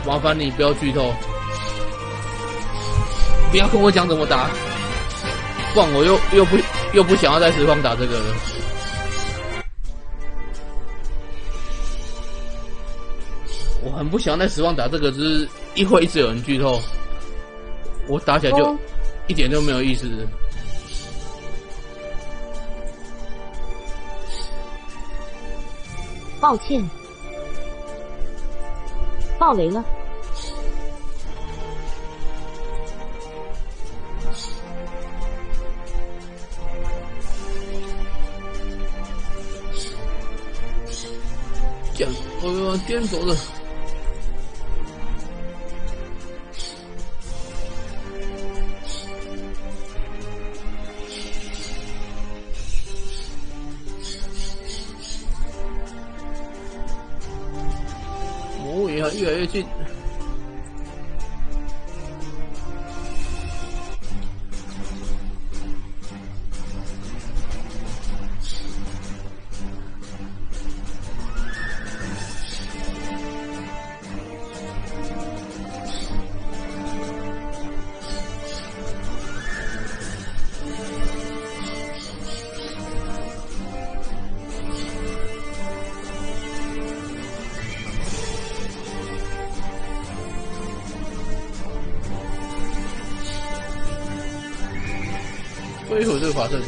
麻烦你不要剧透，不要跟我讲怎么打，不然我又不想要在实况打这个了。我很不想在实况打这个，只是一直有人剧透，我打起来就一点都没有意思。 抱歉，爆雷了。 这样，我往颠走了。魔物也越来越近。恢复这个法阵，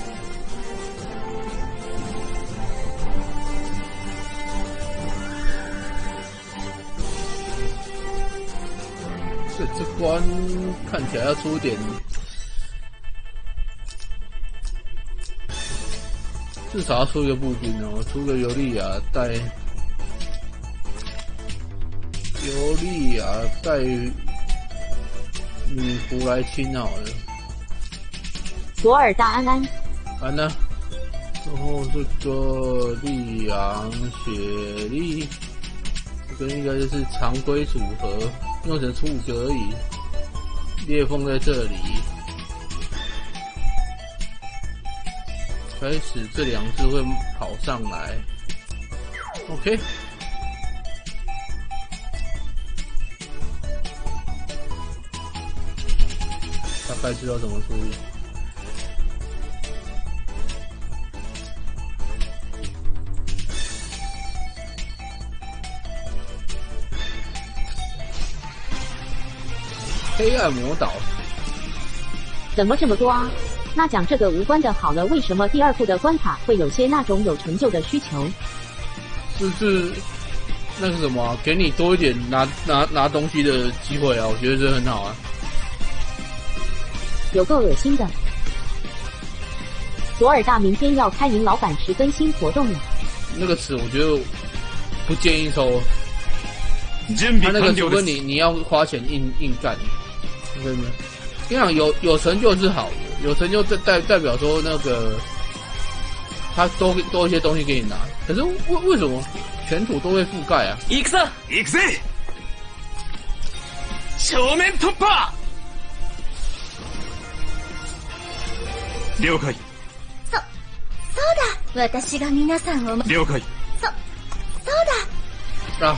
这关看起来要出点，至少要出一个步兵哦，出个尤利亚带女仆来清好了。 索尔大安安， 安呢？然后这个利昂雪莉，这个应该就是常规组合，用成出5个而已。裂缝在这里，开始这2只会跑上来。OK， 大概知道怎么处理。黑暗魔岛怎么这么多啊？那讲这个无关的好了，为什么第2部的关卡会有些那种有成就的需求？ 就是那个什么，给你多一点拿东西的机会啊！我觉得这很好啊。 有够恶心的。索尔大明天要开明老板10更新活动了。那个词我觉得不建议抽。他那个除非你要花钱硬干。真的，跟你讲有成就是好的，有成就代表说那个他多一些东西给你拿。可是为什么全土都会覆盖啊？ 行くぞ行くぜ正面突破了解そうだ私が皆さんを了解そうだ啊，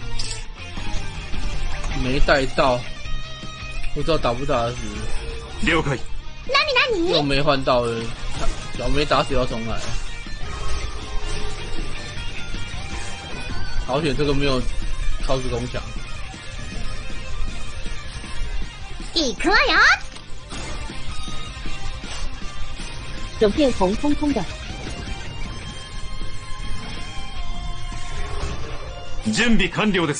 没带到。不知道打不打得死。 了解。 何又没换到了，小没打死要重来。好险，这个没有超时攻强。 行くわよ。 整片红彤彤的。 準備完了です。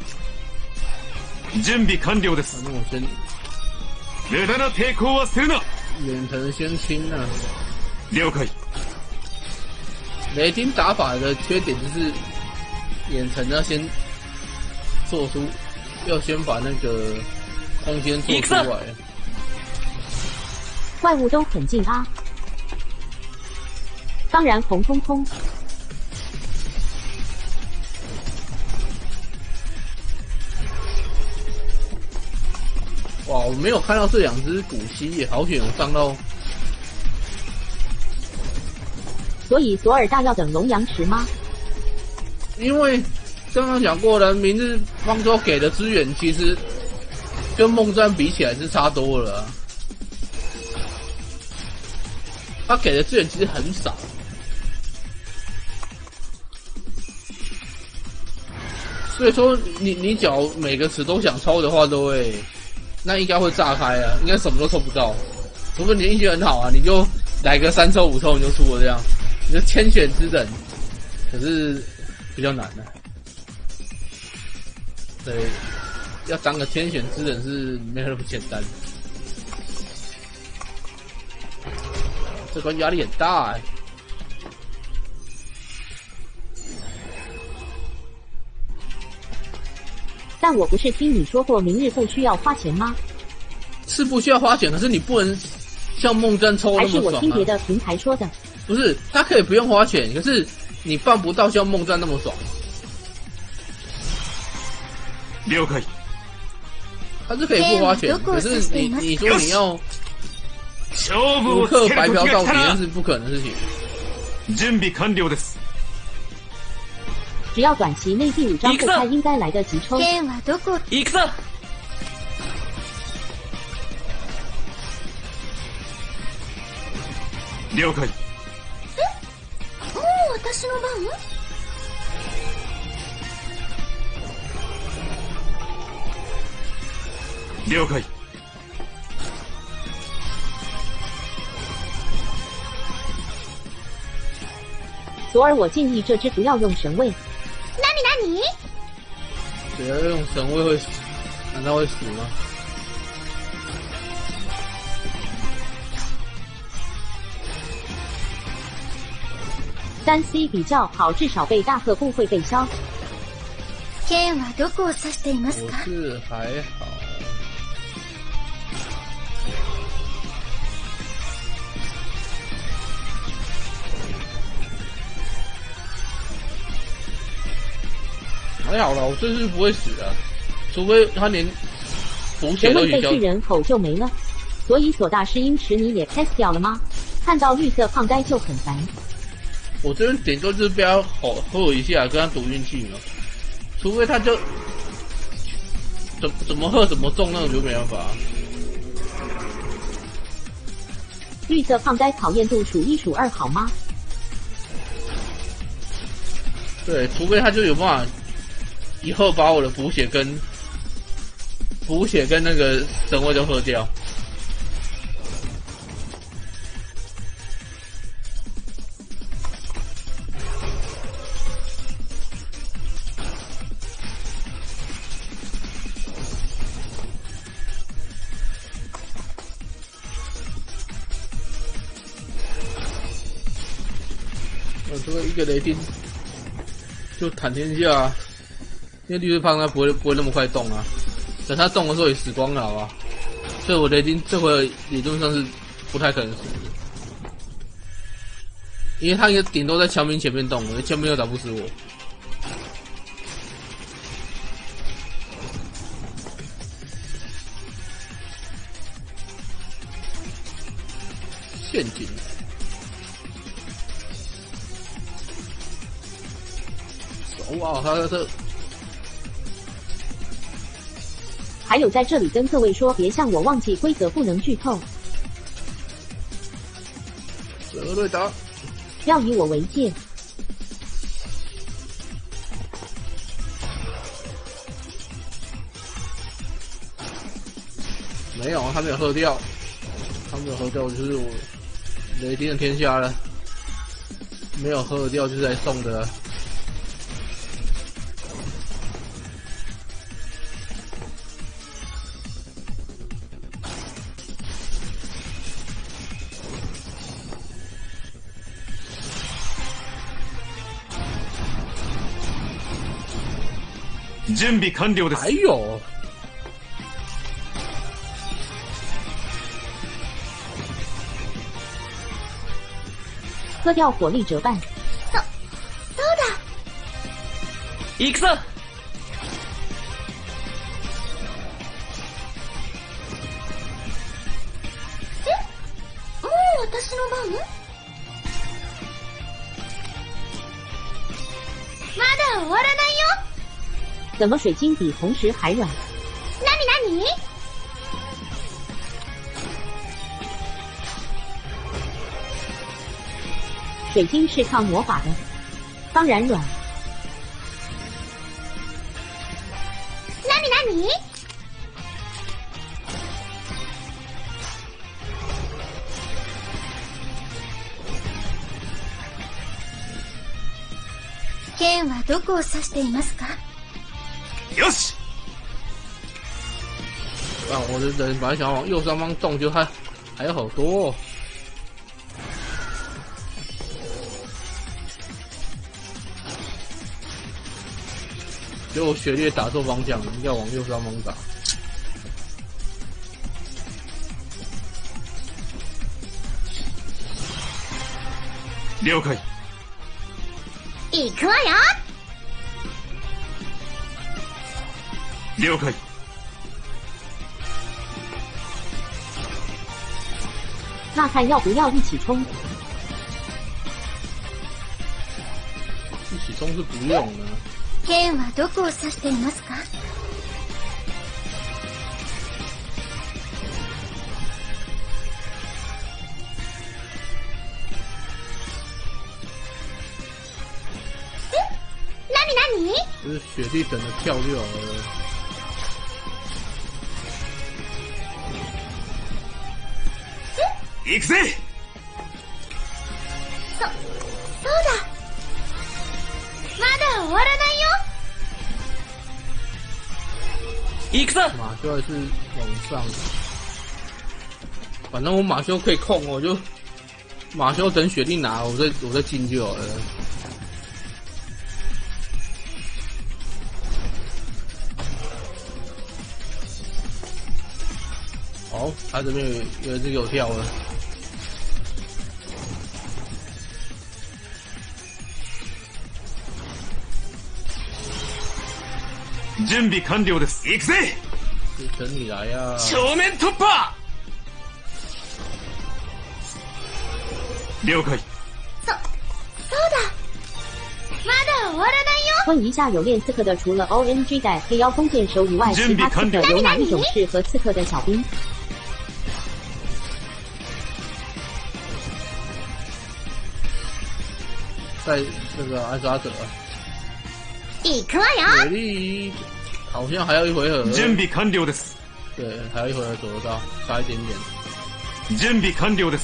準備完了です。 那我先無駄な抵抗はするな。 远程先清啊。 了解。 雷霆打法的缺点就是远程要先做出，要先把那个空间做出来。 怪物都很近啊。当然红彤彤。 哇，我没有看到这2只古稀耶，好险有上到。 所以索尔大要等龙阳池吗？ 因为刚刚讲过了，明日方舟给的资源其实跟梦战比起来是差多了啊。他给的资源其实很少，所以说你只要每个词都想抽的话，都会那应该会炸开啊，应该什么都抽不到，除非你运气很好啊，你就来个3抽5抽你就出了这样，你就千选之人，可是比较难啊。对，要当个天选之人是没有那么简单。这关压力很大欸。 但我不是听你说过明日不需要花钱吗？ 是不需要花钱，可是你不能像梦战抽那么爽啊。 还是我听别的平台说的？ 不是，他可以不用花钱，可是你办不到像梦战那么爽。 了解。 他是可以不花钱，可是你说你要复刻白嫖到底，那是不可能的事情。 準備完了です。 只要短期内第5张不开，应该来得及抽。 剣はどこ？ 行くぞ。 了解。 もう私の番？ 了解。 左耳，我建议这只不要用神位。 なに？ 只要用神位会死，难道会死吗 ？3C 比较好，至少被大赫不会被消。 剣はどこを指しています我か？ 是还好。还好了，我这次不会死的，除非他连补血神位被都取消。 巨人口就没了，所以索大师因池你也 test 掉了吗？看到绿色胖呆就很烦。 我这边顶多就是被他吼一下，跟他赌运气嘛。除非他就怎么喝怎么中，那种就没办法。 绿色胖呆讨厌度数1数2好吗？ 对，除非他就有办法以后把我的补血跟那个神位都喝掉。这个一个雷霆就坦天下啊，因为绿色胖他不会那么快动啊，等他动的时候也死光了好吧，所以我雷霆这回理论上是不太可能死的，因为他也顶多在枪兵前面动，枪兵又打不死我。陷阱。哇，他这还有在这里跟各位说，别像我忘记规则不能剧透， 泽瑞达要以我为戒。 没有，他没有喝掉，就是我雷霆的天下了，没有喝掉就是来送的。 準備完了です。 还有， 喝掉火力折半。 そうだ。 行くぞ。 もう私の番？まだ終わらないよ。 怎么水晶比红石还软？ なに水晶是抗魔法的，当然软。 なに剣はどこを指していますか？ よし！ 啊，我的人本来想往右上方动，就还有好多、哦。结果血猎打错方向，应该往右上方打。 了解。 行くわよ。 了解。 那看要不要一起冲？ 一起冲是不用的。 剣はどこを指していますか？なに就是雪地等着跳就好了。 行くぜ！ そうだ。まだ終わらないよ。 行くぞ！ 马修还是往上，反正我马修可以控，我就马修等雪地拿，我再进就好了。好，他这边有这个跳了。 準備完了です。行くぜ！ 等你来呀！ 正面突破！了解。 そうだ。まだ終わらないよ。 问一下，有练刺客的除了 OMG 带黑妖弓箭手以外，其他刺客有哪一种适合刺客的小兵？ 在那个安沙者。 行くわよ。 雪地好像还有一回合。 準備完了です。 对，还有一回合走得到，差一点点。 準備完了です。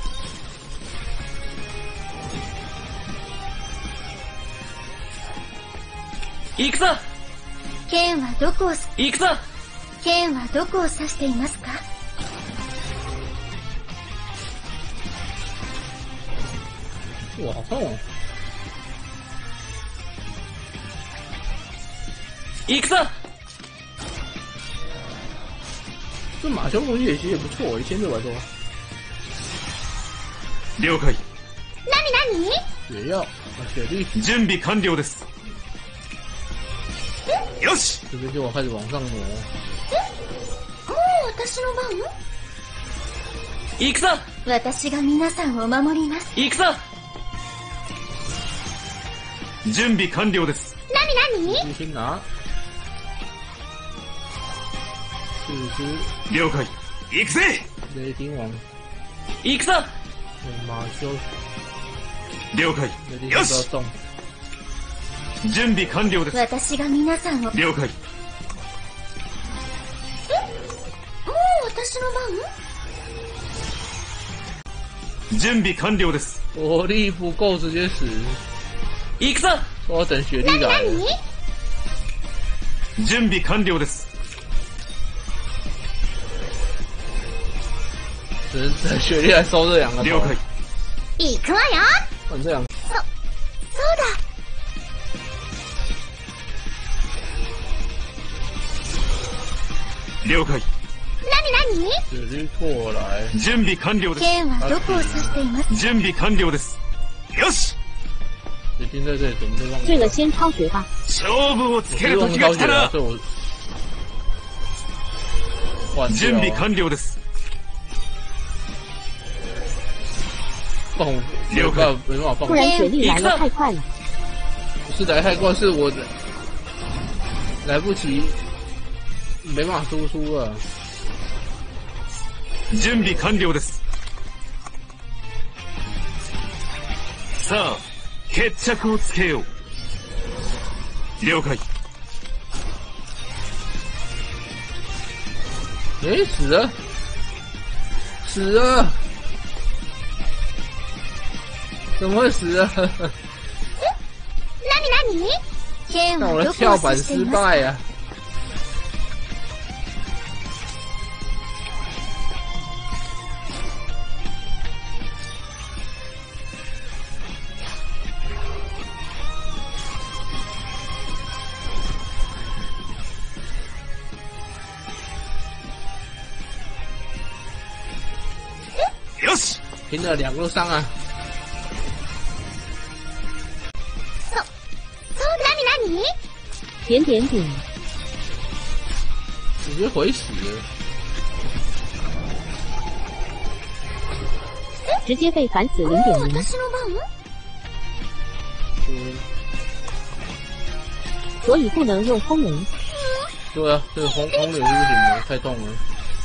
行くぞ！ 剣はどこを行くぞ！ 剣はどこを指していますか？ 哇，好痛、哦！ 行くぞ！ 这马修攻击其实也不错，1600多。 了解。 なに雪药，雪地， 準備完了です。よし！ 这边就我开始往上挪。 もう私の番？ 行くぞ！ 私が皆さんを守ります。 行くぞ！ 準備完了です。 なに先拿。40。 了解。行くぜ！ 雷霆王。 行くぞ！ 马修。 了解。 雷霆よし！ 不要动。 準備完了です。 私が皆さんを。 了解。 もう私の番？ 準備完了です。 火力不够，直接死。 行くぞ！ 我要等雪地来了。 準備完了です。 只能等雪地来收这两个头。 了解。 行くわよ。 换这样。 そうだ。 了解。 なに雪地过来。 準備完了です。 剣はどこを指しています？ 準備完了です。よし！ 雪地在这里，怎么都忘这个先超绝吧。 勝負をつける時が来たな。 所以我换掉。 準備完了です。 放没有办法放不。然雪莉来的太快了。 不是来太快，是我的来不及，没办法输出了。 準備完了です。さあ、決着をつけよう。了解。 死了，死了，怎么会死了？那我的跳板失败呀！ よし， 拼了2个都上啊！ 点点点， 直接回死了， 直接被反死0.0。所以不能用轰雷。 对啊，这个轰雷是不行的，太痛了。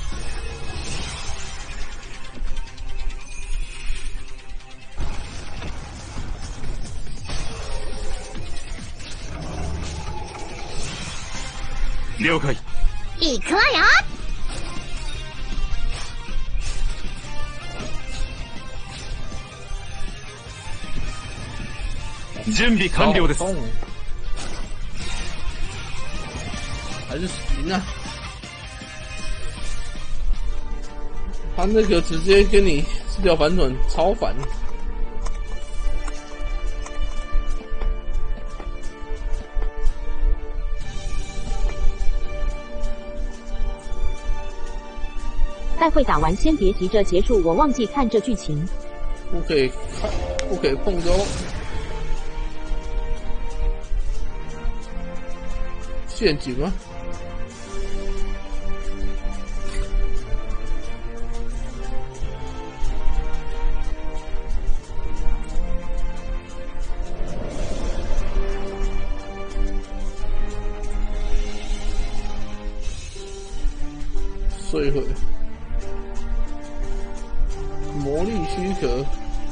了解。 行くわよ。 準備完了です。 还是行啊！他那个直接跟你治疗反转，超烦。 待会打完先别急着结束，我忘记看这剧情。 不可以看，不可以碰的哦。陷阱吗？碎毁。魔力躯壳，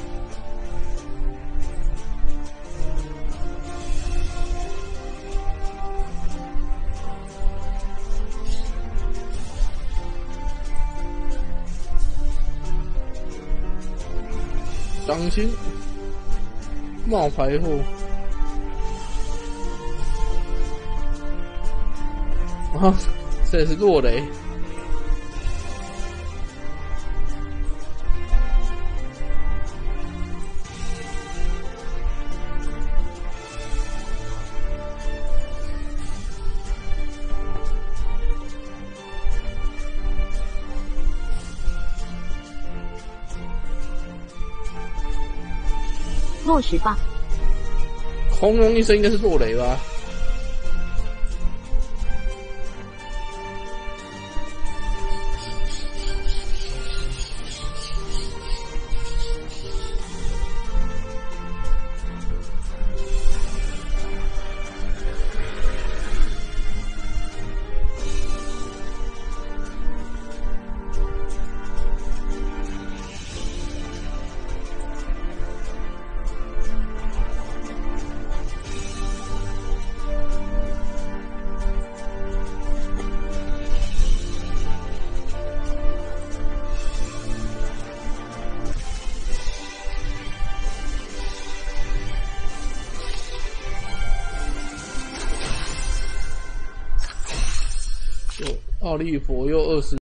当心冒牌货啊！这也是落雷。 落实吧。 轰隆一声，应该是落雷吧？奥利佛又20。